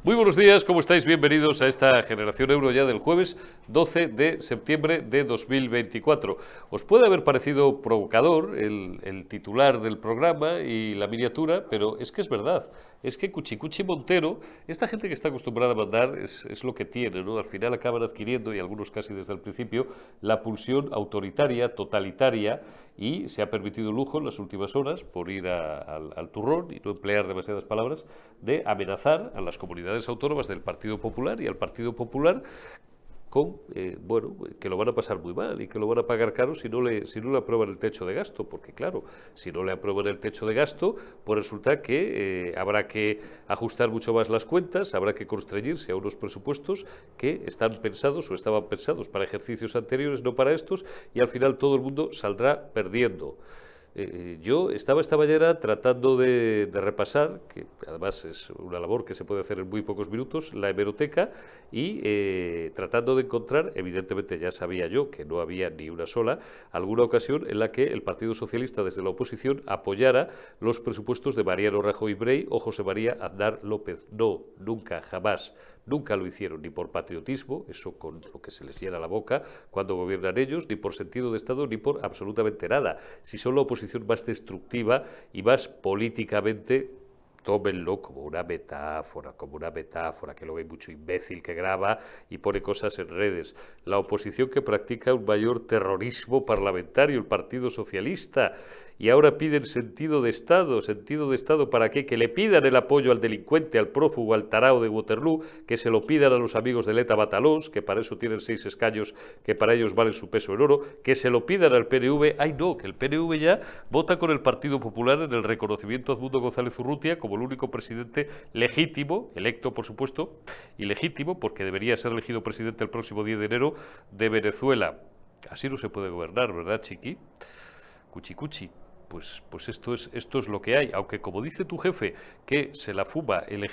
Muy buenos días, ¿cómo estáis? Bienvenidos a esta Generación Euro ya del jueves 12 de septiembre de 2024. Os puede haber parecido provocador el titular del programa y la miniatura, pero es que es verdad. Es que Cuchicuchi Montero, esta gente que está acostumbrada a mandar, es lo que tiene, ¿no? Al final acaban adquiriendo, y algunos casi desde el principio, la pulsión autoritaria, totalitaria, y se ha permitido el lujo en las últimas horas, por ir al turrón y no emplear demasiadas palabras, de amenazar a las comunidades autónomas del Partido Popular y al Partido Popular con, bueno, que lo van a pasar muy mal y que lo van a pagar caro si no le aprueban el techo de gasto, porque claro, si no le aprueban el techo de gasto, pues resulta que habrá que ajustar mucho más las cuentas, habrá que constreñirse a unos presupuestos que están pensados o estaban pensados para ejercicios anteriores, no para estos, y al final todo el mundo saldrá perdiendo. Yo estaba esta mañana tratando de repasar, que además es una labor que se puede hacer en muy pocos minutos, la hemeroteca, y tratando de encontrar, evidentemente ya sabía yo que no había ni una sola, alguna ocasión en la que el Partido Socialista desde la oposición apoyara los presupuestos de Mariano Rajoy Brey o José María Aznar López. No, nunca, jamás. Nunca lo hicieron, ni por patriotismo, eso con lo que se les llena la boca cuando gobiernan ellos, ni por sentido de Estado, ni por absolutamente nada. Si son la oposición más destructiva y más políticamente, tómenlo como una metáfora, que luego hay mucho imbécil que graba y pone cosas en redes. La oposición que practica un mayor terrorismo parlamentario, el Partido Socialista, y ahora piden sentido de Estado, ¿para qué? Que le pidan el apoyo al delincuente, al prófugo, al tarao de Waterloo, que se lo pidan a los amigos de Leta Batalós, que para eso tienen 6 escaños, que para ellos valen su peso en oro, que se lo pidan al PNV. ¡Ay no! Que el PNV ya vota con el Partido Popular en el reconocimiento a Edmundo González Urrutia como el único presidente legítimo, electo por supuesto, y legítimo porque debería ser elegido presidente el próximo 10 de enero de Venezuela. Así no se puede gobernar, ¿verdad, Chiqui? Cuchicuchi. Pues esto es lo que hay, aunque como dice tu jefe que se la fuma el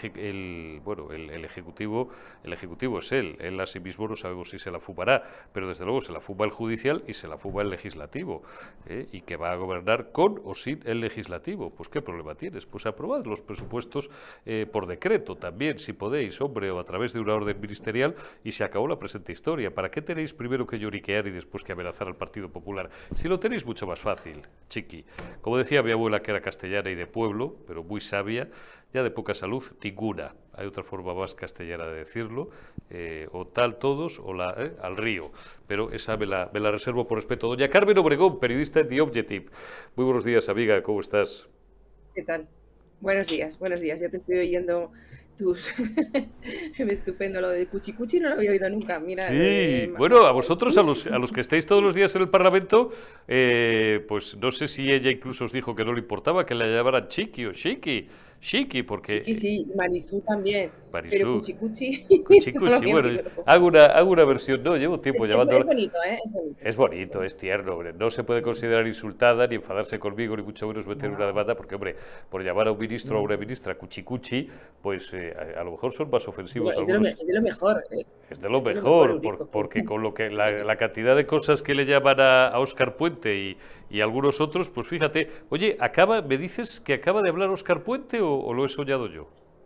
ejecutivo es él a sí mismo no sabemos si se la fumará, pero desde luego se la fuma el judicial y se la fuma el legislativo, y que va a gobernar con o sin el legislativo. Pues qué problema tienes, pues aprobad los presupuestos por decreto también, si podéis, hombre, o a través de una orden ministerial, y se acabó la presente historia. ¿Para qué tenéis primero que lloriquear y después que amenazar al Partido Popular? Si lo tenéis mucho más fácil, Chiqui. Como decía mi abuela, que era castellana y de pueblo, pero muy sabia, ya de poca salud, ninguna. Hay otra forma más castellana de decirlo, o tal todos, o al río. Pero esa me la reservo por respeto. Doña Carmen Obregón, periodista de The Objective. Muy buenos días, amiga, ¿cómo estás? ¿Qué tal? Buenos días, ya te estoy oyendo tus... Estupendo, lo de Cuchicuchi no lo había oído nunca, mira, Sí, bueno, a vosotros, sí, a los que estáis todos los días en el Parlamento, pues no sé si ella incluso os dijo que no le importaba que le llamaran Chiqui o Chiqui, Chiqui porque sí, Marisú también, pero Marisú, Cuchicuchi no lo Cuchicuchi, había bueno, oído nunca. hago una versión, no, llevo tiempo Es llamándola. bonito, ¿eh? Es bonito, Es es bonito, bonito. es tierno, hombre. No se puede considerar insultada ni enfadarse conmigo, ni mucho menos meter una No, demanda, porque, hombre, por llamar a un ministro o a no. una ministra cuchicuchi, pues a lo mejor son más ofensivos Es de lo, algunos. es de lo mejor, Es de lo es de lo mejor, mejor, Eurico. porque con lo que la cantidad de cosas que le llaman a Óscar Puente y algunos otros, pues fíjate, oye, ¿me dices que acaba de hablar Óscar Puente o lo he soñado yo?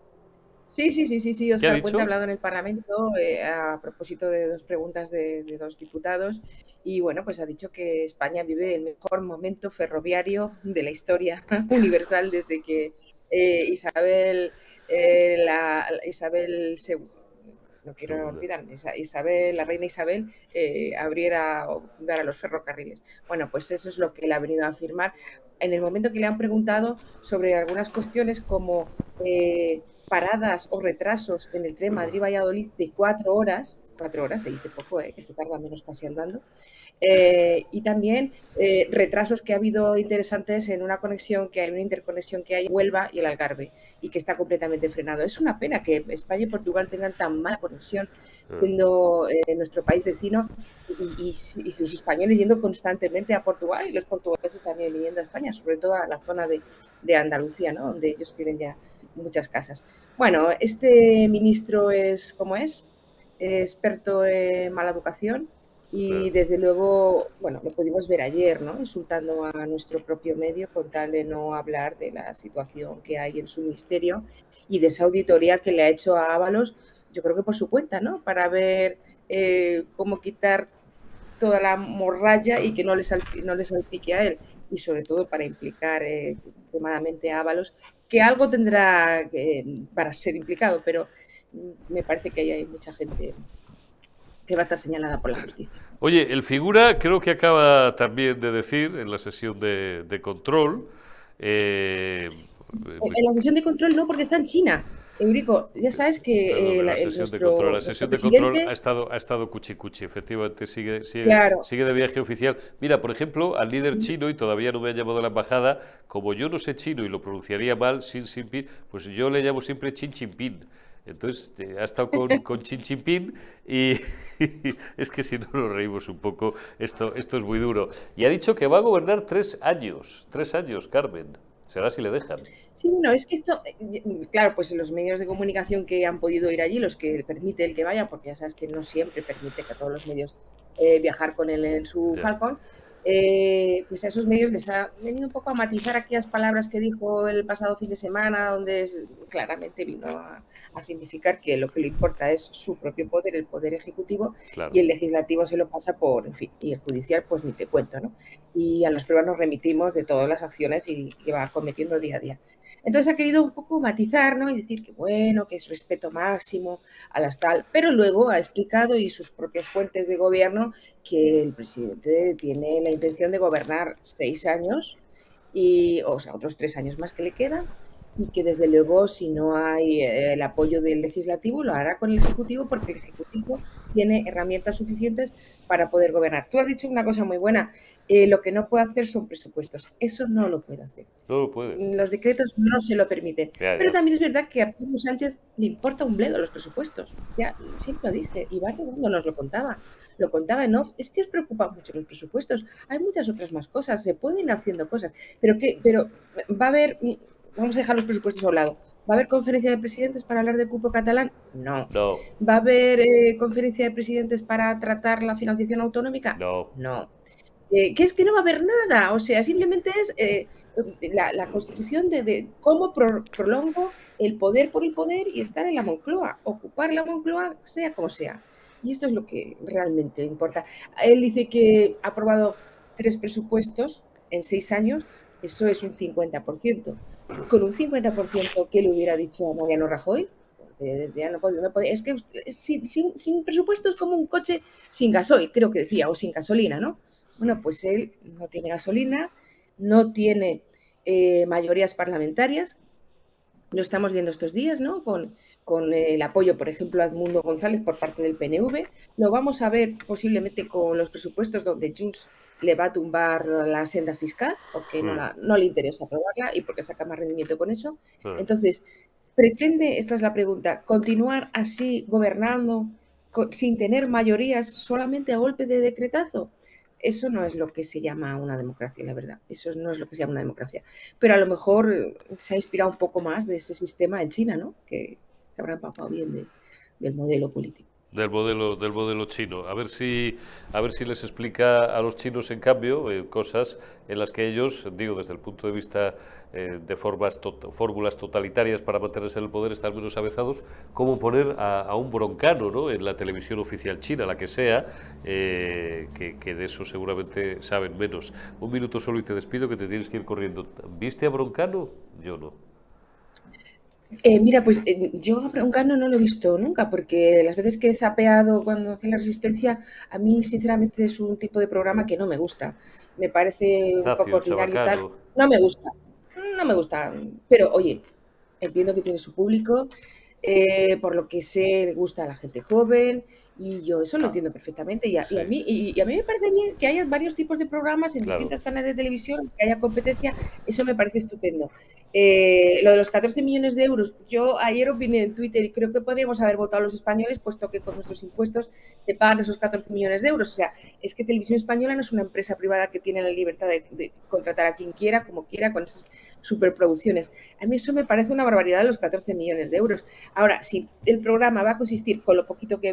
Sí, ¿Qué ha Óscar Puente ha dicho? hablado en el Parlamento a propósito de dos preguntas de dos diputados y bueno, pues ha dicho que España vive el mejor momento ferroviario de la historia universal desde que Isabel II, no quiero Segunda. olvidar, la reina Isabel abriera o fundara los ferrocarriles. Bueno, pues eso es lo que él ha venido a afirmar en el momento que le han preguntado sobre algunas cuestiones como paradas o retrasos en el tren Madrid-Valladolid de 4 horas, se dice poco, que se tarda menos casi andando, y también retrasos que ha habido interesantes en una interconexión que hay en Huelva y el Algarve, y que está completamente frenado. Es una pena que España y Portugal tengan tan mala conexión, siendo nuestro país vecino, y sus españoles yendo constantemente a Portugal, y los portugueses también viniendo a España, sobre todo a la zona de Andalucía, ¿no? Donde ellos tienen ya muchas casas. Bueno, este ministro es, ¿cómo es? Experto en mala educación, Y claro. desde luego, bueno, lo pudimos ver ayer, ¿no? Insultando a nuestro propio medio con tal de no hablar de la situación que hay en su ministerio y de esa auditoría que le ha hecho a Ábalos, yo creo que por su cuenta, ¿no? Para ver cómo quitar toda la morralla y que no le salpique a él. Y sobre todo para implicar extremadamente a Ábalos, que algo tendrá para ser implicado, pero me parece que ahí hay mucha gente que va a estar señalada por la justicia. Oye, el figura creo que acaba también de decir en la sesión de control. eh, En la sesión de control no, porque está en China. Eurico, ya sabes que Perdón, en la sesión de control. La nuestro sesión de control presidente, ha estado cuchi cuchi, efectivamente, claro, sigue de viaje oficial. Mira, por ejemplo, al líder sí, chino, y todavía no me ha llamado a la embajada, como yo no sé chino y lo pronunciaría mal, Xi Jinping, pues yo le llamo siempre Xi Jinping. Entonces, ha estado con Xi Jinping y, es que si no nos reímos un poco, esto es muy duro. Y ha dicho que va a gobernar 3 años, Carmen. Será si le dejan. sí, bueno, es que esto, claro, pues los medios de comunicación que han podido ir allí, los que permite el que vayan, porque ya sabes que no siempre permite que a todos los medios viajar con él en su Ya, Falcon, pues a esos medios les ha venido un poco a matizar aquellas palabras que dijo el pasado fin de semana, donde claramente vino a significar que lo que le importa es su propio poder, el poder ejecutivo, y claro. el legislativo se lo pasa por, en fin, y el judicial, pues ni te cuento, ¿no? Y a las pruebas nos remitimos de todas las acciones y que va cometiendo día a día. Entonces ha querido un poco matizar, ¿no? Y decir que bueno, que es respeto máximo a las tal, pero luego ha explicado y sus propias fuentes de gobierno que el presidente tiene la intención de gobernar 6 años y, o sea, otros 3 años más que le quedan y que desde luego si no hay el apoyo del legislativo lo hará con el ejecutivo porque el ejecutivo tiene herramientas suficientes para poder gobernar. Tú has dicho una cosa muy buena, lo que no puede hacer son presupuestos, eso no lo puede hacer. No lo puede. Los decretos no se lo permiten. Ya, Pero ya. también es verdad que a Pedro Sánchez le importa un bledo los presupuestos. Ya siempre lo dice. Y Redondo nos lo contaba. Lo contaba en off. Es que os preocupan mucho los presupuestos. Hay muchas otras más cosas. Se pueden ir haciendo cosas. Pero va a haber. Vamos a dejar los presupuestos a un lado. ¿Va a haber conferencia de presidentes para hablar del cupo catalán? No. No, ¿Va a haber conferencia de presidentes para tratar la financiación autonómica? no. No. Que es que no va a haber nada, o sea, simplemente es la constitución de cómo prolongo el poder por el poder y estar en la Moncloa, ocupar la Moncloa sea como sea. Y esto es lo que realmente importa. Él dice que ha aprobado 3 presupuestos en 6 años, eso es un 50%. Con un 50%, ¿qué le hubiera dicho a Mariano Rajoy? Ya no puede, es que sin presupuesto es como un coche sin gasoil, creo que decía, o sin gasolina, ¿no? Bueno, pues él no tiene gasolina, no tiene mayorías parlamentarias, lo estamos viendo estos días, ¿no? Con el apoyo, por ejemplo, a Edmundo González por parte del PNV. Lo vamos a ver posiblemente con los presupuestos donde Junts le va a tumbar la senda fiscal porque no le interesa aprobarla y porque saca más rendimiento con eso. Entonces, pretende, esta es la pregunta, continuar así gobernando sin tener mayorías solamente a golpe de decretazo. Eso no es lo que se llama una democracia, la verdad. Eso no es lo que se llama una democracia. Pero a lo mejor se ha inspirado un poco más de ese sistema en China, ¿no? Que se habrá empapado bien del modelo político. Del modelo chino. A ver si les explica a los chinos, en cambio, cosas en las que ellos, digo, desde el punto de vista de fórmulas totalitarias para mantenerse en el poder, están menos avezados, cómo poner a un broncano, ¿no?, en la televisión oficial china, la que sea, que de eso seguramente saben menos. Un minuto solo y te despido, que te tienes que ir corriendo. ¿Viste a Broncano? Yo no. Mira, pues yo a Broncano no lo he visto nunca, porque las veces que he zapeado cuando hace la Resistencia, a mí sinceramente es un tipo de programa que no me gusta. Me parece un poco Zafio, ordinario y tal. Chabacano. No me gusta, no me gusta. Pero oye, entiendo que tiene su público, por lo que sé, le gusta a la gente joven y yo eso lo entiendo perfectamente. Sí, Y a mí me parece bien que haya varios tipos de programas en claro. distintos canales de televisión, que haya competencia, eso me parece estupendo. Lo de los 14 millones de euros, yo ayer opiné en Twitter y creo que podríamos haber votado los españoles, puesto que con nuestros impuestos se pagan esos 14 millones de euros. O sea, es que Televisión Española no es una empresa privada que tiene la libertad de contratar a quien quiera, como quiera, con esas superproducciones. A mí eso me parece una barbaridad, los 14 millones de euros. Ahora, si el programa va a consistir, con lo poquito que ve,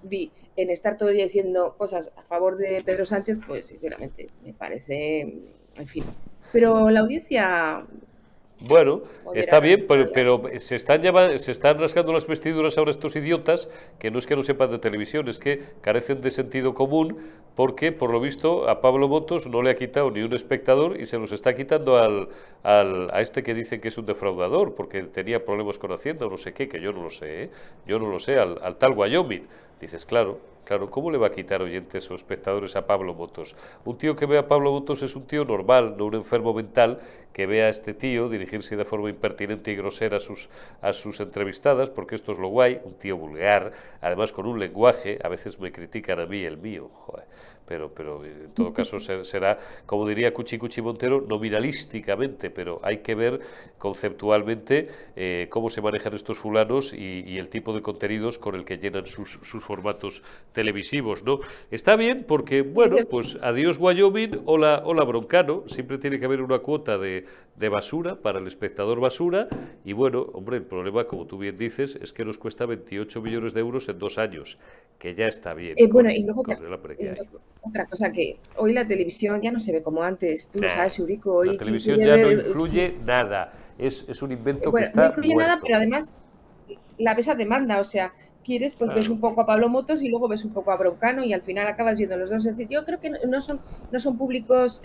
vi en estar todo el día diciendo cosas a favor de Pedro Sánchez, pues sinceramente me parece, en fin. Pero la audiencia Bueno, está moderada, bien, neutral, pero se están rasgando las vestiduras ahora estos idiotas, que no es que no sepan de televisión, es que carecen de sentido común, porque por lo visto a Pablo Motos no le ha quitado ni un espectador y se los está quitando a este que dicen que es un defraudador, porque tenía problemas con Hacienda o no sé qué, que yo no lo sé, ¿eh? Yo no lo sé, al tal Wyoming. Dices, claro, claro, ¿cómo le va a quitar oyentes o espectadores a Pablo Motos? Un tío que ve a Pablo Motos es un tío normal, no un enfermo mental, que ve a este tío dirigirse de forma impertinente y grosera a sus entrevistadas, porque esto es lo guay, un tío vulgar, además con un lenguaje, a veces me critican a mí el mío, joder. Pero en todo caso será, como diría Cuchi Cuchi Montero, nominalísticamente, pero hay que ver conceptualmente cómo se manejan estos fulanos y el tipo de contenidos con el que llenan sus formatos televisivos, ¿no? Está bien porque, bueno, pues adiós Wyoming, hola Broncano, siempre tiene que haber una cuota de basura para el espectador basura y bueno, hombre, el problema, como tú bien dices, es que nos cuesta 28 millones de euros en 2 años, que ya está bien bueno, y luego con el hambre que hay. otra cosa, que hoy la televisión ya no se ve como antes, tú lo sabes, Eurico, La hoy televisión ya no influye nada, es un invento que bueno, no está influye nada, muerto. pero además la ves a demanda, o sea, quieres, pues ves un poco a Pablo Motos y luego ves un poco a Broncano y al final acabas viendo los dos. Es decir, yo creo que no son públicos,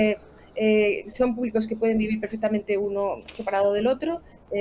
son públicos que pueden vivir perfectamente uno separado del otro,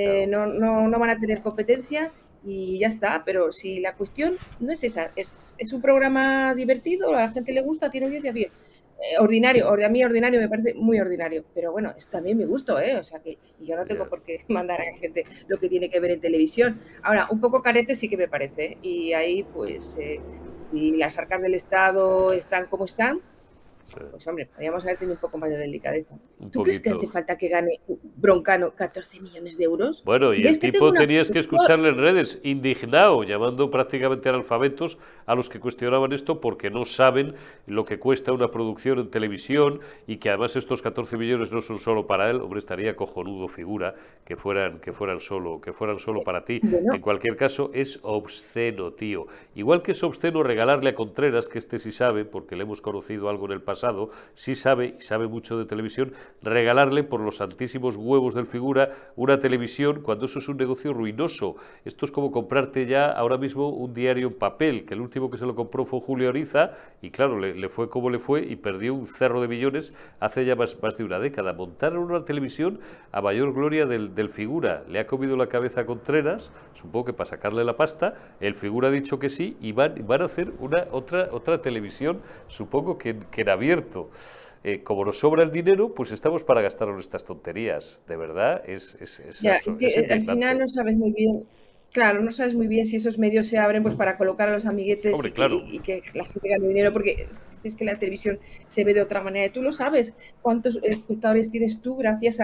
no van a tener competencia y ya está, pero si la cuestión no es esa, es un programa divertido, a la gente le gusta, tiene audiencia, bien. Ordinario, a mí ordinario me parece muy ordinario, pero bueno, es también mi gusto, o sea que yo no tengo por qué mandar a la gente lo que tiene que ver en televisión. Ahora, un poco carete sí que me parece, y ahí pues si las arcas del Estado están como están, pues hombre, podríamos haber tenido un poco más de delicadeza. ¿Tú crees que hace falta que gane Broncano 14 millones de euros? Bueno, y el Es que tengo tipo una... tenías que escucharle en redes, indignado, llamando prácticamente analfabetos a los que cuestionaban esto porque no saben lo que cuesta una producción en televisión y que además estos 14 millones no son solo para él, hombre, estaría cojonudo figura que fueran solo para ti. Bueno, En cualquier caso, es obsceno, tío. Igual que es obsceno regalarle a Contreras, que este sí sabe, porque le hemos conocido algo en el pasado, sí sabe y sabe mucho de televisión, regalarle por los santísimos huevos del figura una televisión cuando eso es un negocio ruinoso. Esto es como comprarte ya ahora mismo un diario en papel, que el último que se lo compró fue Julio Ariza y claro, le fue como le fue y perdió un cerro de millones hace ya más de una década. Montaron una televisión a mayor gloria del figura. Le ha comido la cabeza a Contreras, supongo que para sacarle la pasta, el figura ha dicho que sí y van a hacer otra televisión, supongo que en abierto. Como nos sobra el dinero, pues estamos para gastarlo en estas tonterías. De verdad, es que al final indignante. no sabes muy bien, claro, no sabes muy bien si esos medios se abren pues para colocar a los amiguetes Hombre, claro. y que la gente gane dinero, porque si es que la televisión se ve de otra manera. Tú lo sabes, cuántos espectadores tienes tú gracias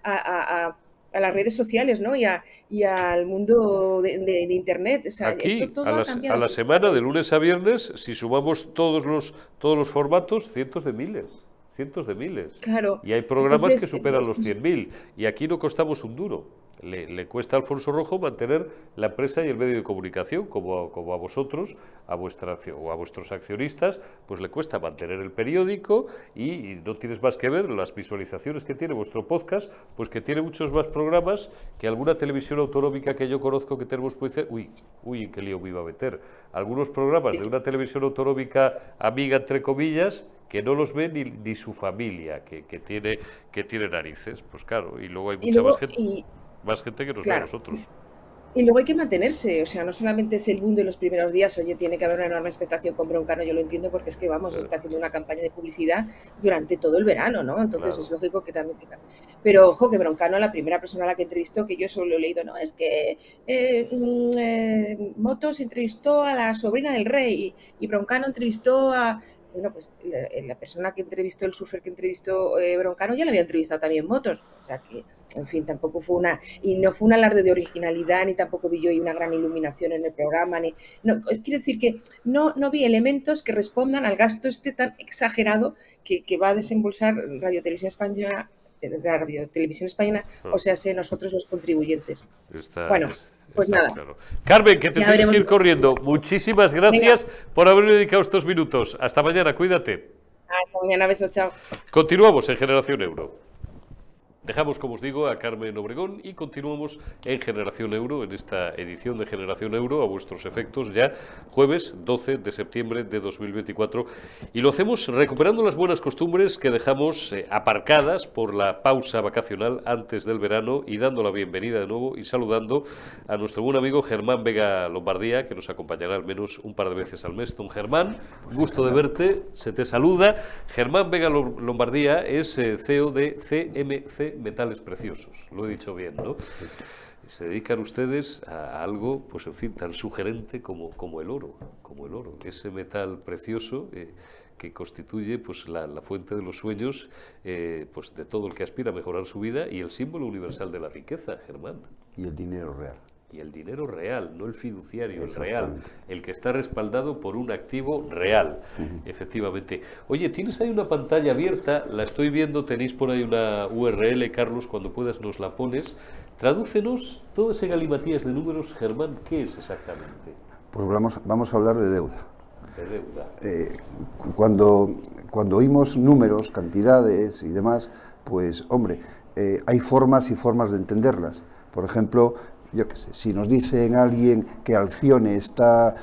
a las redes sociales, ¿no? Y al mundo de Internet. O sea, esto Aquí, todo ha a cambiado la semana, de completamente. lunes a viernes, si sumamos todos los formatos, cientos de miles. Cientos de miles. Claro, Y hay programas que entonces, superan los 100.000. Y aquí no costamos un duro. Le cuesta a Alfonso Rojo mantener la empresa y el medio de comunicación, como a vosotros, o a vuestros accionistas, pues le cuesta mantener el periódico y no tienes más que ver las visualizaciones que tiene vuestro podcast, pues que tiene muchos más programas que alguna televisión autonómica que yo conozco que tenemos, puede ser, uy, en qué lío me iba a meter. Algunos programas de una televisión autonómica amiga, entre comillas, que no los ve ni su familia, que tiene narices, pues claro, y luego hay y mucha luego, más gente que nos ve a claro, nosotros. y luego hay que mantenerse, o sea, no solamente es el boom de los primeros días, oye, tiene que haber una enorme expectación con Broncano, yo lo entiendo, porque es que, vamos, está haciendo una campaña de publicidad durante todo el verano, ¿no? Entonces es lógico que también tenga... Pero, ojo, que Broncano, la primera persona a la que entrevistó, que yo solo he leído, no, es que Motos entrevistó a la sobrina del rey y Broncano entrevistó a... Bueno, pues la persona que entrevistó, el surfer que entrevistó Broncano, ya la había entrevistado también Motos, o sea que, en fin, tampoco fue una... Y no fue un alarde de originalidad, ni tampoco vi yo ahí una gran iluminación en el programa, ni... No, quiere decir que no vi elementos que respondan al gasto este tan exagerado que va a desembolsar Radio Televisión Española, o sea, nosotros los contribuyentes. Bueno, Pues Está nada. claro. Carmen, que te Ya tienes veremos. que ir corriendo. Muchísimas gracias por haberme dedicado estos minutos. Hasta mañana, cuídate. Hasta mañana, beso, chao. Continuamos en Generación Euro. Dejamos, como os digo, a Carmen Obregón y continuamos en Generación Euro, en esta edición de Generación Euro, a vuestros efectos, ya jueves 12 de septiembre de 2024. Y lo hacemos recuperando las buenas costumbres que dejamos aparcadas por la pausa vacacional antes del verano y dando la bienvenida de nuevo y saludando a nuestro buen amigo Germán Vega Lombardía, que nos acompañará al menos un par de veces al mes. Don Germán, gusto de verte, se te saluda. Germán Vega Lombardía es CEO de CMC Metales Preciosos, lo he dicho bien, ¿no? Sí. Se dedican ustedes a algo, pues en fin, tan sugerente como el oro, ese metal precioso que constituye pues la fuente de los sueños pues de todo el que aspira a mejorar su vida y el símbolo universal de la riqueza, Germán. Y el dinero real. Y el dinero real, no el fiduciario, el real, el que está respaldado por un activo real, efectivamente. Oye, tienes ahí una pantalla abierta, la estoy viendo, tenéis por ahí una URL, Carlos, cuando puedas nos la pones. Tradúcenos todo ese galimatías de números, Germán, ¿qué es exactamente? Pues vamos a hablar de deuda. De deuda. Cuando oímos números, cantidades y demás, pues, hombre, hay formas y formas de entenderlas. Por ejemplo, yo qué sé, si nos dicen alguien que Alcione está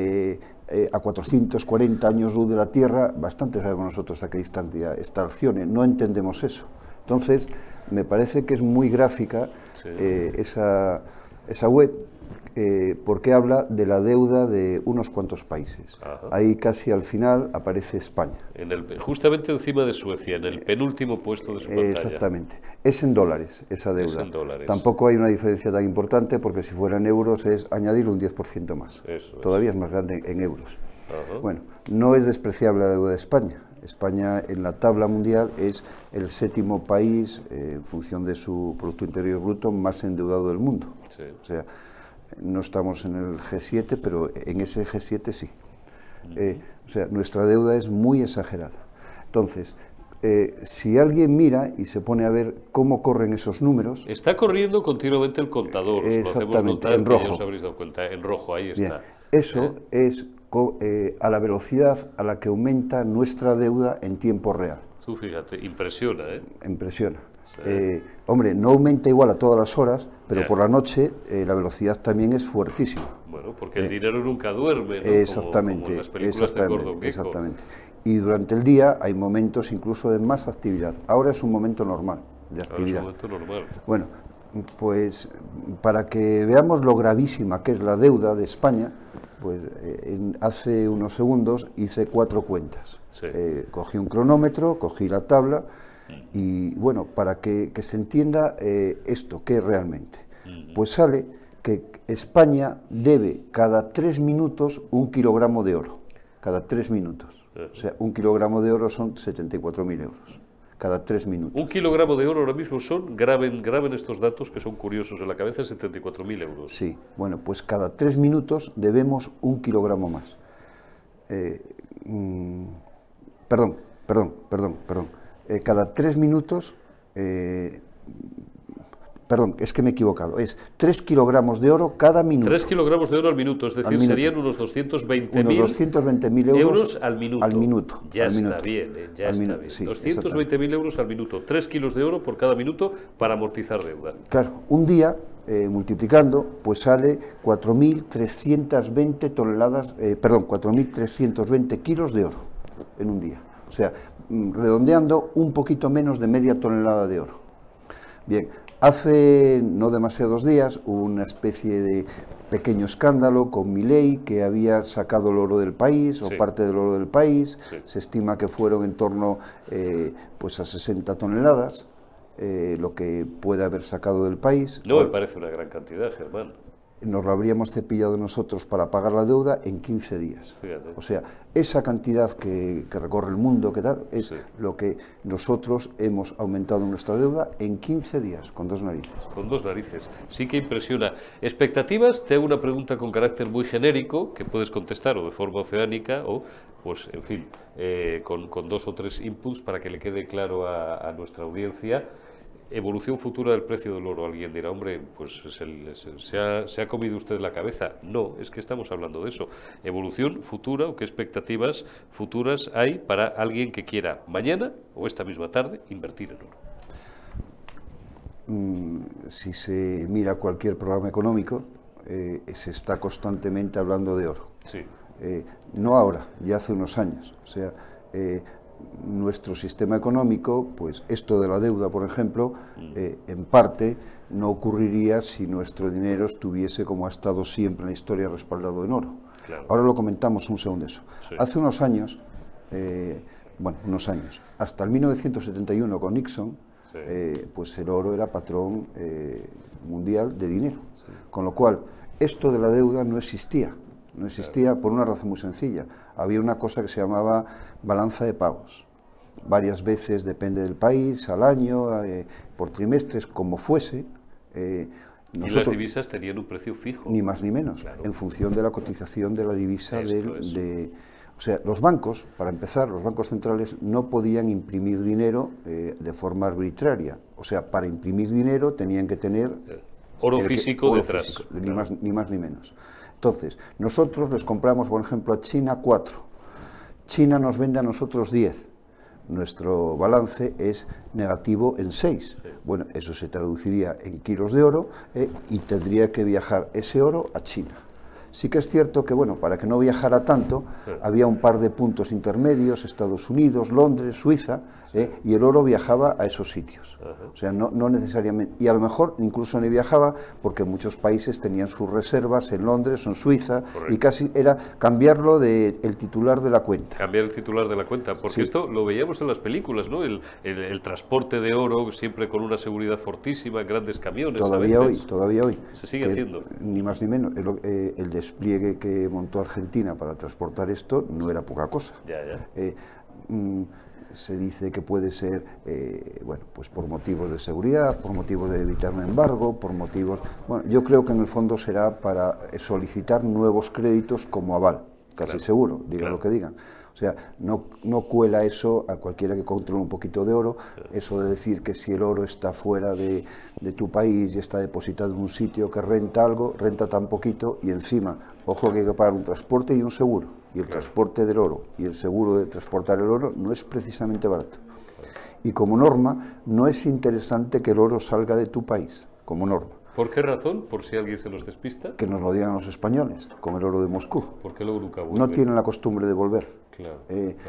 a 440 años luz de la Tierra, bastante sabemos nosotros a qué distancia está Alcione, no entendemos eso. Entonces, me parece que es muy gráfica esa web, porque habla de la deuda de unos cuantos países. Ajá. Ahí casi al final aparece España. Justamente encima de Suecia, en el penúltimo puesto de su pantalla. Exactamente. Es en dólares esa deuda. Es en dólares. Tampoco hay una diferencia tan importante porque si fuera en euros es añadir un 10% más. Eso todavía es más grande en euros. Ajá. Bueno, no es despreciable la deuda de España. España en la tabla mundial es el 7º país, en función de su Producto Interior Bruto, más endeudado del mundo. Sí. O sea, no estamos en el G7, pero en ese G7 sí. O sea, nuestra deuda es muy exagerada. Entonces, si alguien mira y se pone a ver cómo corren esos números... Está corriendo continuamente el contador. Exactamente, en rojo. Os habréis dado cuenta, en rojo, ahí está. Bien, eso es a la velocidad a la que aumenta nuestra deuda en tiempo real. Tú fíjate, impresiona, ¿eh? Impresiona. Hombre, no aumenta igual a todas las horas, pero por la noche la velocidad también es fuertísima. Bueno, porque el dinero nunca duerme, ¿no? Exactamente, como en las películas de Gordon Gekko. Exactamente. Y durante el día hay momentos incluso de más actividad. Ahora es un momento normal de actividad. Ahora es un momento normal. Bueno, pues para que veamos lo gravísima que es la deuda de España, pues hace unos segundos hice 4 cuentas. Sí. Cogí un cronómetro, cogí la tabla y bueno, para que se entienda esto, ¿qué es realmente? Pues sale que España debe cada 3 minutos 1 kilogramo de oro, cada 3 minutos. O sea, 1 kilogramo de oro son 74.000 euros, cada 3 minutos. 1 kilogramo de oro ahora mismo son, graben estos datos que son curiosos en la cabeza, 74.000 euros. Sí, bueno, pues cada 3 minutos debemos 1 kilogramo más. Perdón. Cada 3 minutos... Perdón, es que me he equivocado. Es 3 kilogramos de oro cada minuto. 3 kilogramos de oro al minuto, es decir, serían unos 220.000 euros al minuto. Al minuto. Ya está bien, ya está bien. Sí, 220.000 euros al minuto. 3 kilos de oro por cada minuto para amortizar deuda. Claro, un día, multiplicando, pues sale 4.320 toneladas, 4.320 kilos de oro en un día. O sea, redondeando, un poquito menos de media tonelada de oro. Bien. Hace no demasiados días hubo una especie de pequeño escándalo con Milei, que había sacado el oro del país, o parte del oro del país. Se estima que fueron en torno pues a 60 toneladas, lo que puede haber sacado del país. No me parece una gran cantidad, Germán. Nos lo habríamos cepillado nosotros para pagar la deuda en 15 días. Fíjate. O sea, esa cantidad que recorre el mundo, que tal, es lo que nosotros hemos aumentado nuestra deuda en 15 días, con 2 narices. Con 2 narices. Sí que impresiona. ¿Expectativas? Te hago una pregunta con carácter muy genérico, que puedes contestar o de forma oceánica o, pues, en fin, con 2 o 3 inputs para que le quede claro a nuestra audiencia. evolución futura del precio del oro. Alguien dirá, hombre, pues se ha comido usted la cabeza. No, es que estamos hablando de eso. Evolución futura, o qué expectativas futuras hay para alguien que quiera mañana o esta misma tarde invertir en oro. Si se mira cualquier programa económico, se está constantemente hablando de oro. Sí. No ahora, ya hace unos años. O sea, nuestro sistema económico, pues esto de la deuda, por ejemplo, en parte no ocurriría si nuestro dinero estuviese como ha estado siempre en la historia respaldado en oro. Claro. Ahora lo comentamos un segundo eso. Sí. Hace unos años, hasta el 1971 con Nixon, Sí. pues el oro era patrón mundial de dinero. Sí. Con lo cual, esto de la deuda no existía. No existía por una razón muy sencilla. Había una cosa que se llamaba balanza de pagos. Varias veces, depende del país, al año, por trimestres, como fuese. Y las divisas tenían un precio fijo. Ni más ni menos, claro, en función de la cotización de la divisa. O sea, los bancos, para empezar, los bancos centrales no podían imprimir dinero de forma arbitraria. O sea, para imprimir dinero tenían que tener oro físico detrás. Físico, ni más ni menos. Entonces, nosotros les compramos, por ejemplo, a China 4. China nos vende a nosotros 10. Nuestro balance es negativo en 6. Sí. Bueno, eso se traduciría en kilos de oro y tendría que viajar ese oro a China. Sí que es cierto que, bueno, para que no viajara tanto, había un par de puntos intermedios, Estados Unidos, Londres, Suiza, y el oro viajaba a esos sitios. O sea, no necesariamente, y a lo mejor incluso ni viajaba, porque muchos países tenían sus reservas en Londres o en Suiza. Correcto. Y casi era cambiarlo del titular de la cuenta. Cambiar el titular de la cuenta, porque sí, esto lo veíamos en las películas, ¿no? El transporte de oro siempre con una seguridad fortísima, grandes camiones. Todavía hoy. Se sigue haciendo. Ni más ni menos. El despliegue que montó Argentina para transportar esto no era poca cosa. Se dice que puede ser, bueno, pues por motivos de seguridad, por motivos de evitar un embargo, por motivos... Bueno, yo creo que en el fondo será para solicitar nuevos créditos como aval, casi seguro, digan lo que digan. O sea, no cuela eso a cualquiera que controle un poquito de oro, eso de decir que si el oro está fuera de tu país y está depositado en un sitio que renta algo, renta tan poquito y encima, ojo que hay que pagar un transporte y un seguro. Y el transporte del oro y el seguro de transportar el oro no es precisamente barato. Y como norma, no es interesante que el oro salga de tu país, como norma. ¿Por qué razón? Por si alguien se nos despista. Que nos lo digan los españoles, con el oro de Moscú. ¿Por qué luego nunca vuelve? No tienen la costumbre de volver. Claro,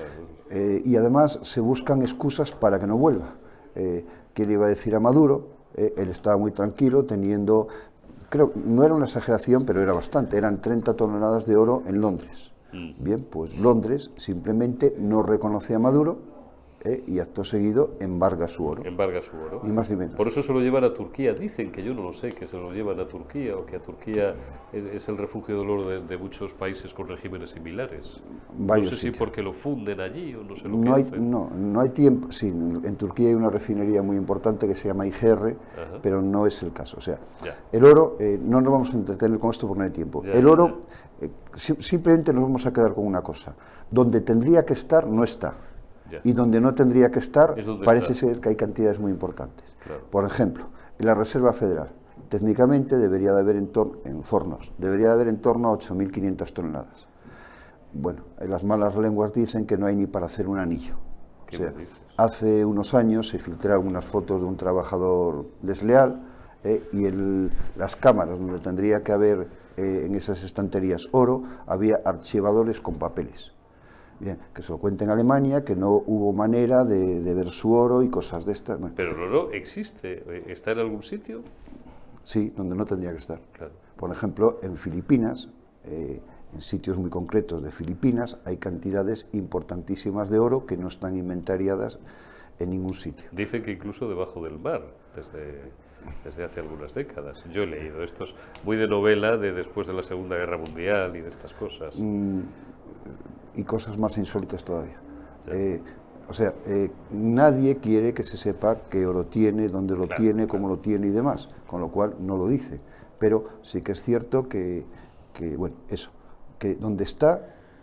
y además se buscan excusas para que no vuelva. ¿Qué le iba a decir a Maduro? Él estaba muy tranquilo teniendo, creo, no era una exageración, pero era bastante, eran 30 toneladas de oro en Londres. Bien, pues Londres simplemente no reconoce a Maduro y acto seguido embarga su oro. Embarga su oro. Ni más ni menos. Por eso se lo llevan a Turquía. Dicen, que yo no lo sé, que se lo llevan a Turquía o que a Turquía es el refugio del oro de muchos países con regímenes similares. No sé si porque lo funden allí o no sé lo que hacen. No hay tiempo. Sí, en Turquía hay una refinería muy importante que se llama IGR, pero no es el caso. O sea, el oro, no nos vamos a entretener con esto porque no hay tiempo. El oro, simplemente nos vamos a quedar con una cosa. Donde tendría que estar, no está. Y donde no tendría que estar, parece ser que hay cantidades muy importantes. Claro. Por ejemplo, en la Reserva Federal, técnicamente debería de haber en Fornos, debería de haber en torno a 8.500 toneladas. Bueno, las malas lenguas dicen que no hay ni para hacer un anillo. O sea, hace unos años se filtraron unas fotos de un trabajador desleal y las cámaras donde tendría que haber en esas estanterías oro, había archivadores con papeles. Bien, que se lo cuente en Alemania, que no hubo manera de ver su oro y cosas de estas. Bueno. Pero el oro existe, ¿está en algún sitio? Sí, donde no tendría que estar. Claro. Por ejemplo, en Filipinas, en sitios muy concretos de Filipinas, hay cantidades importantísimas de oro que no están inventariadas en ningún sitio. Dicen que incluso debajo del mar, desde hace algunas décadas. Yo he leído esto, es muy de novela de después de la Segunda Guerra Mundial y de estas cosas. Y cosas más insólitas todavía. O sea, nadie quiere que se sepa qué oro tiene, dónde lo tiene, cómo lo tiene y demás, con lo cual no lo dice. Pero sí que es cierto que bueno, eso, que donde está,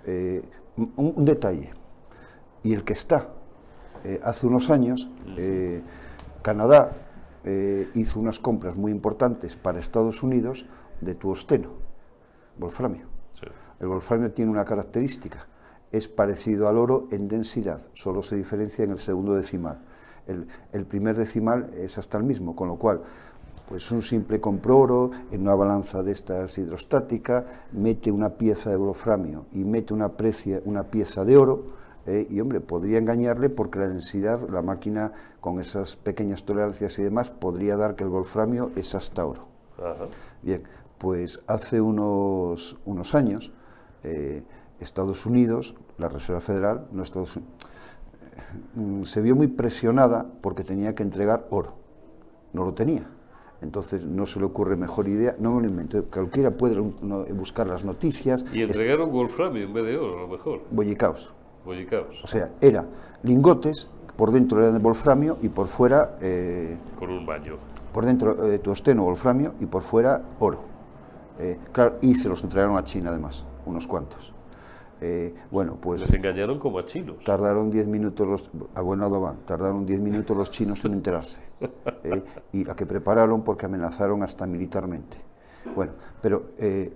un detalle, y el que está, hace unos años, Canadá hizo unas compras muy importantes para Estados Unidos de tungsteno, wolframio. Sí. El wolframio tiene una característica, es parecido al oro en densidad, solo se diferencia en el segundo decimal. El primer decimal es hasta el mismo, con lo cual, pues un simple compró oro en una balanza de estas hidrostática, mete una pieza de wolframio y mete una pieza de oro, y hombre, podría engañarle porque la densidad, la máquina con esas pequeñas tolerancias y demás, podría dar que el wolframio es hasta oro. Ajá. Bien, pues hace unos años, Estados Unidos, la Reserva Federal, no Estados Unidos, se vio muy presionada porque tenía que entregar oro, no lo tenía. Entonces no se le ocurre mejor idea, no me lo invento, cualquiera puede buscar las noticias. Y entregaron wolframio en vez de oro, a lo mejor. Bollicaos. Bollicaos. O sea, era lingotes, por dentro eran de wolframio y por fuera... con un baño. Por dentro tungsteno, wolframio y por fuera oro. Claro, y se los entregaron a China además, unos cuantos. Bueno, pues... Les engañaron como a chinos. Tardaron 10 minutos, tardaron 10 minutos los chinos en enterarse. Y la que prepararon porque amenazaron hasta militarmente. Bueno, pero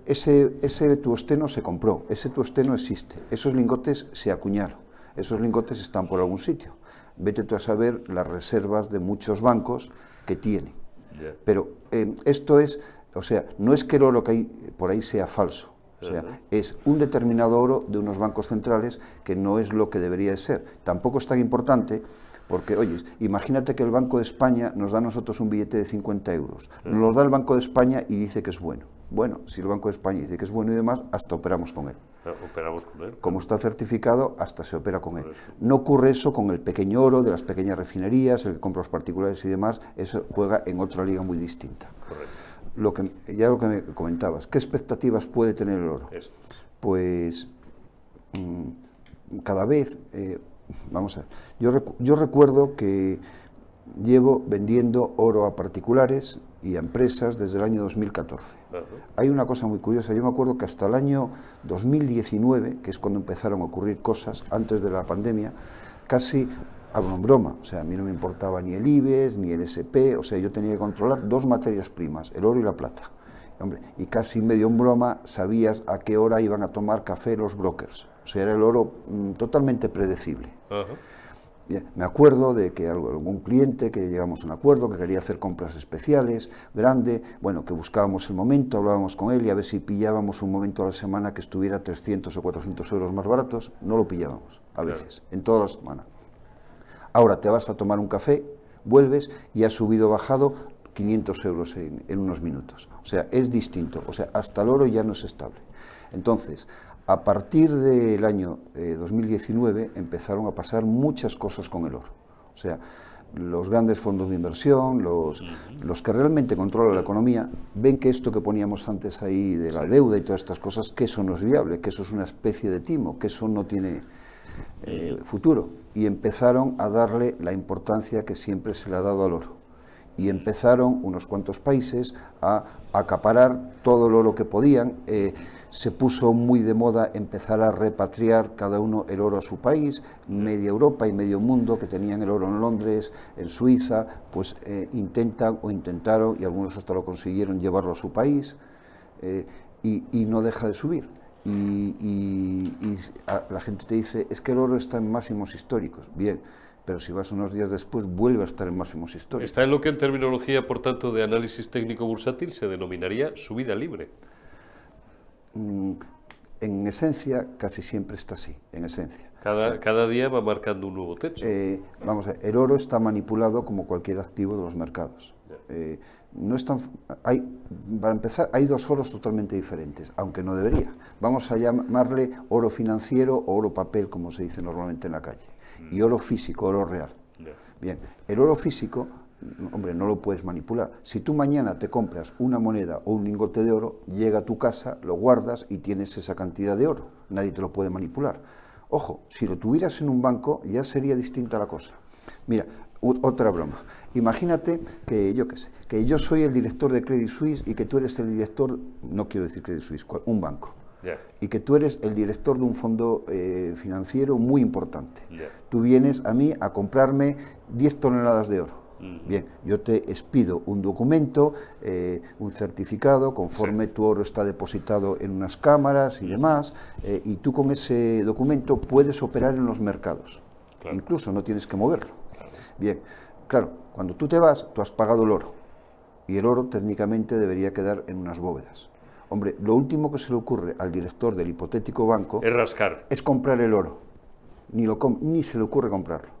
ese tungsteno se compró, ese tungsteno existe, esos lingotes se acuñaron, esos lingotes están por algún sitio. Vete tú a saber las reservas de muchos bancos que tienen. Yeah. Pero esto es, o sea, no es que el oro que hay por ahí sea falso. O sea, es un determinado oro de unos bancos centrales que no es lo que debería de ser. Tampoco es tan importante porque, oye, imagínate que el Banco de España nos da a nosotros un billete de 50 euros. Nos lo da el Banco de España y dice que es bueno. Bueno, si el Banco de España dice que es bueno y demás, hasta operamos con él. Operamos con él. Como está certificado, hasta se opera con él. No ocurre eso con el pequeño oro de las pequeñas refinerías, el que compra los particulares y demás, eso juega en otra liga muy distinta. Correcto. Lo que me comentabas, ¿qué expectativas puede tener el oro? Pues cada vez, vamos a ver, yo recuerdo que llevo vendiendo oro a particulares y a empresas desde el año 2014. Hay una cosa muy curiosa, yo me acuerdo que hasta el año 2019, que es cuando empezaron a ocurrir cosas, antes de la pandemia, casi... Hablo en broma, o sea, a mí no me importaba ni el IBEX, ni el SP, o sea, yo tenía que controlar dos materias primas, el oro y la plata. Hombre, y casi medio en broma sabías a qué hora iban a tomar café los brokers. O sea, era el oro totalmente predecible. Bien, me acuerdo de que algún cliente que llegamos a un acuerdo, que quería hacer compras especiales, grande, bueno, que buscábamos el momento, hablábamos con él y a ver si pillábamos un momento a la semana que estuviera 300 o 400 euros más baratos. No lo pillábamos, a veces, en toda la semana. Ahora te vas a tomar un café, vuelves y has subido o bajado 500 euros en unos minutos. O sea, es distinto. O sea, hasta el oro ya no es estable. Entonces, a partir del año 2019 empezaron a pasar muchas cosas con el oro. O sea, los grandes fondos de inversión, los que realmente controlan la economía, ven que esto que poníamos antes ahí de la deuda y todas estas cosas, que eso no es viable, que eso es una especie de timo, que eso no tiene futuro. Y empezaron a darle la importancia que siempre se le ha dado al oro. Y empezaron unos cuantos países a acaparar todo el oro que podían. Se puso muy de moda empezar a repatriar cada uno el oro a su país. Media Europa y medio mundo que tenían el oro en Londres, en Suiza, pues intentaron, y algunos hasta lo consiguieron, llevarlo a su país, y no deja de subir. Y la gente te dice, es que el oro está en máximos históricos. Bien, pero si vas unos días después, vuelve a estar en máximos históricos. Está en lo que en terminología, por tanto, de análisis técnico bursátil se denominaría subida libre. En esencia, casi siempre está así, en esencia. Cada día va marcando un nuevo techo. Vamos a ver, el oro está manipulado como cualquier activo de los mercados. No es tan, para empezar, hay dos oros totalmente diferentes, aunque no debería. Vamos a llamarle oro financiero o oro papel, como se dice normalmente en la calle, y oro físico, oro real. Bien, el oro físico, hombre, no lo puedes manipular. Si tú mañana te compras una moneda o un lingote de oro, llega a tu casa, lo guardas y tienes esa cantidad de oro. Nadie te lo puede manipular. Ojo, si lo tuvieras en un banco, ya sería distinta la cosa. Mira, otra broma. Imagínate que, yo qué sé, que yo soy el director de Credit Suisse y que tú eres el director, no quiero decir Credit Suisse, un banco, y que tú eres el director de un fondo financiero muy importante. Tú vienes a mí a comprarme 10 toneladas de oro. Bien, yo te expido un documento, un certificado, conforme tu oro está depositado en unas cámaras y demás, y tú con ese documento puedes operar en los mercados. Claro. Incluso no tienes que moverlo. Bien, claro, cuando tú te vas, tú has pagado el oro, y el oro técnicamente debería quedar en unas bóvedas. Hombre, lo último que se le ocurre al director del hipotético banco es rascar. Es comprar el oro. Ni se le ocurre comprarlo.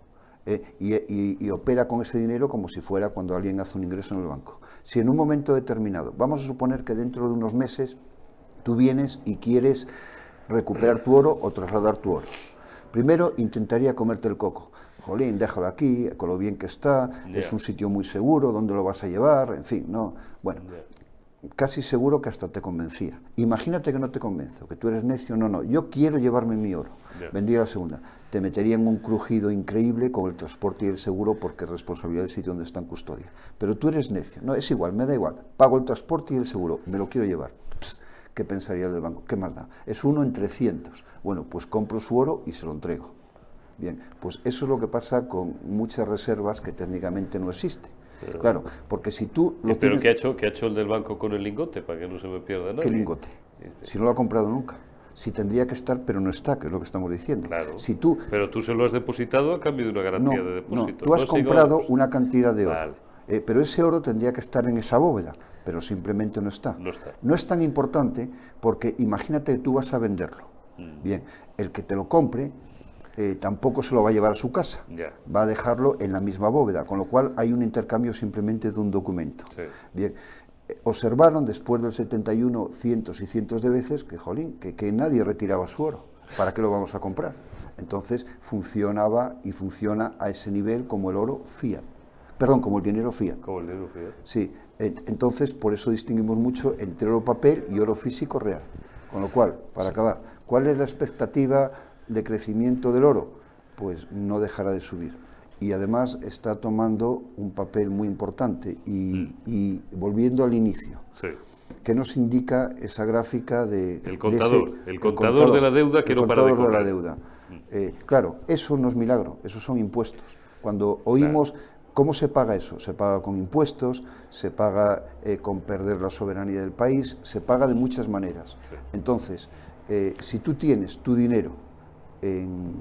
Y opera con ese dinero como si fuera cuando alguien hace un ingreso en el banco. Si en un momento determinado, vamos a suponer que dentro de unos meses tú vienes y quieres recuperar tu oro o trasladar tu oro. Primero intentaría comerte el coco. Jolín, déjalo aquí, con lo bien que está, es un sitio muy seguro, ¿dónde lo vas a llevar? En fin, no. Bueno, casi seguro que hasta te convencía. Imagínate que no te convenzo, que tú eres necio, no, yo quiero llevarme mi oro. Vendría la segunda. Te metería en un crujido increíble con el transporte y el seguro porque es responsabilidad del sitio donde está en custodia. Pero tú eres necio. No, es igual, me da igual. Pago el transporte y el seguro, me lo quiero llevar. ¿Qué pensaría el del banco? ¿Qué más da? Es 1 en 300. Bueno, pues compro su oro y se lo entrego. Bien, pues eso es lo que pasa con muchas reservas que técnicamente no existen. Claro, porque si tú lo ¿Pero qué ha hecho el del banco con el lingote para que no se me pierda nada? ¿Qué lingote? Si no lo ha comprado nunca. Si tendría que estar, pero no está, que es lo que estamos diciendo. Claro, si tú, pero tú se lo has depositado a cambio de una garantía de depósito. No, tú has comprado una cantidad de oro, pero ese oro tendría que estar en esa bóveda, pero simplemente no está. No es tan importante porque imagínate que tú vas a venderlo. Bien, el que te lo compre tampoco se lo va a llevar a su casa, va a dejarlo en la misma bóveda, con lo cual hay un intercambio simplemente de un documento. Bien, observaron después del 71 cientos y cientos de veces que, jolín, que nadie retiraba su oro. ¿Para qué lo vamos a comprar? Entonces funcionaba y funciona a ese nivel como el oro fiat. Perdón, como el dinero fiat. Como el dinero fiat. Sí, entonces por eso distinguimos mucho entre oro papel y oro físico real. Con lo cual, para acabar, ¿cuál es la expectativa de crecimiento del oro? Pues no dejará de subir. Y además está tomando un papel muy importante. Y volviendo al inicio, ¿qué nos indica esa gráfica de... El contador de la deuda que no para de correr. De la deuda. Claro, eso no es milagro, eso son impuestos. Cuando oímos... ¿Cómo se paga eso? Se paga con impuestos, se paga con perder la soberanía del país, se paga de muchas maneras. Entonces, si tú tienes tu dinero en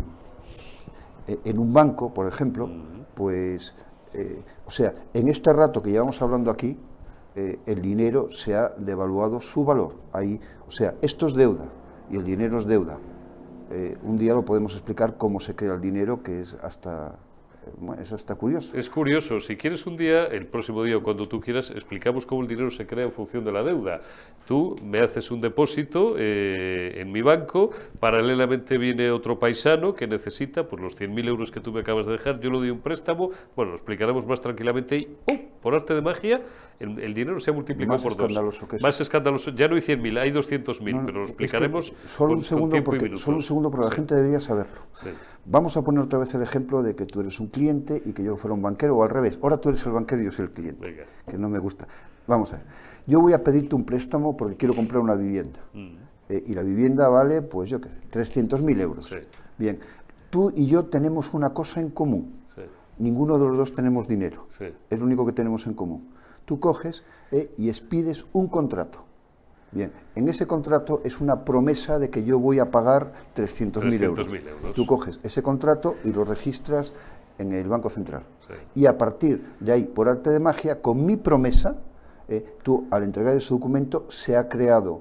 un banco, por ejemplo, pues, o sea, en este rato que llevamos hablando aquí, el dinero se ha devaluado su valor. Ahí, o sea, esto es deuda y el dinero es deuda. Un día lo podemos explicar cómo se crea el dinero, que es hasta... Bueno, eso está curioso. Es curioso. Si quieres un día, el próximo día o cuando tú quieras, explicamos cómo el dinero se crea en función de la deuda. Tú me haces un depósito en mi banco, paralelamente viene otro paisano que necesita pues, los 100.000 euros que tú me acabas de dejar, yo le doy un préstamo, bueno, lo explicaremos más tranquilamente y por arte de magia, el dinero se ha multiplicado por 2. Más escandaloso. Ya no hay 100.000, hay 200.000, pero lo explicaremos solo un segundo porque la gente debería saberlo. Vamos a poner otra vez el ejemplo de que tú eres un cliente y que yo fuera un banquero, o al revés. Ahora tú eres el banquero y yo soy el cliente, que no me gusta. Vamos a ver. Yo voy a pedirte un préstamo porque quiero comprar una vivienda. Y la vivienda vale, pues yo qué sé, 300.000 euros. Bien, tú y yo tenemos una cosa en común. Ninguno de los dos tenemos dinero. Es lo único que tenemos en común. Tú coges y expides un contrato. Bien, en ese contrato es una promesa de que yo voy a pagar 300.000 euros. Tú coges ese contrato y lo registras en el Banco Central. Y a partir de ahí, por arte de magia, con mi promesa, tú al entregar ese documento se ha creado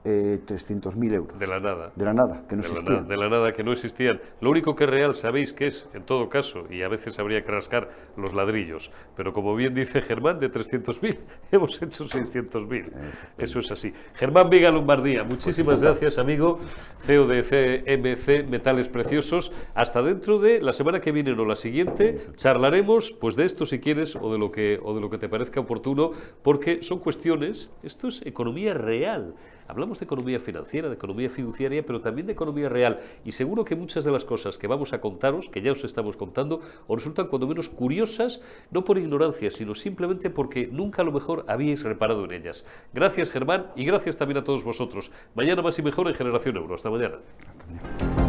300.000 euros. De la nada. De la nada, que no existían. De la nada, que no existían. Lo único que es real, sabéis que es, en todo caso, y a veces habría que rascar los ladrillos, pero como bien dice Germán, de 300.000 hemos hecho 600.000. Eso es así. Germán Viga Lombardía, muchísimas gracias, amigo, CEO de CMC Metales Preciosos. Hasta dentro de la semana que viene o la siguiente, charlaremos pues de esto si quieres o de lo que te parezca oportuno, porque son cuestiones, esto es economía real. Hablamos de economía financiera, de economía fiduciaria, pero también de economía real. Y seguro que muchas de las cosas que vamos a contaros, que ya os estamos contando, os resultan cuando menos curiosas, no por ignorancia, sino simplemente porque nunca a lo mejor habíais reparado en ellas. Gracias, Germán, y gracias también a todos vosotros. Mañana más y mejor en Generación Euro. Hasta mañana. Hasta mañana.